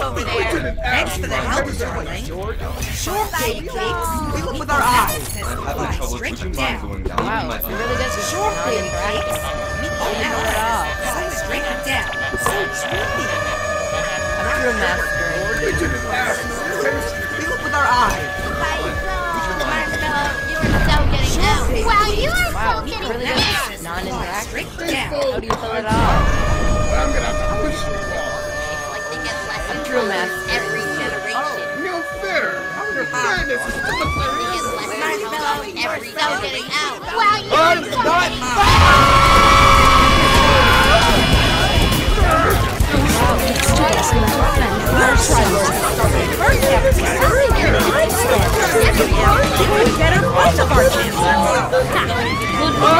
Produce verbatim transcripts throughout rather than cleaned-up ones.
over there. Thanks for the help, darling. Sure, baby cakes. We look with our eyes. I'm having trouble keeping mine going down. Wow, My it really does just Sure, not baby interact. cakes. Oh, you know it all. So straight down. So dreamy. I'm true master. We look with our eyes. Marshmallow, you are so getting out. Wow, you are Wow, so it getting really out. does just non-interact. Straight down. How do you fill it off? I'm gonna have to push the wall. It's like they get less I'm and true less master. every generation. No fair. How your fairness is They get less marshmallow every so getting out. Wow, you I'm are so not getting Better both of our chances.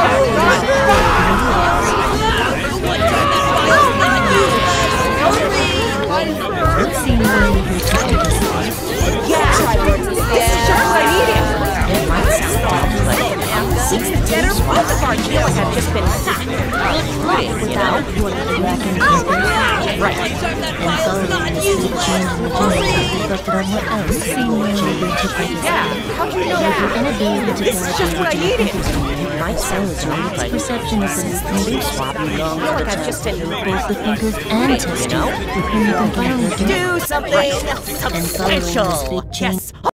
Better both of our chances have just been without right. Yeah, how do you know that? This is just what I needed. My sense of perception is an instinctive swap. I feel like I've just been both the thinkers and testers with whom you can do something substantial. Yes.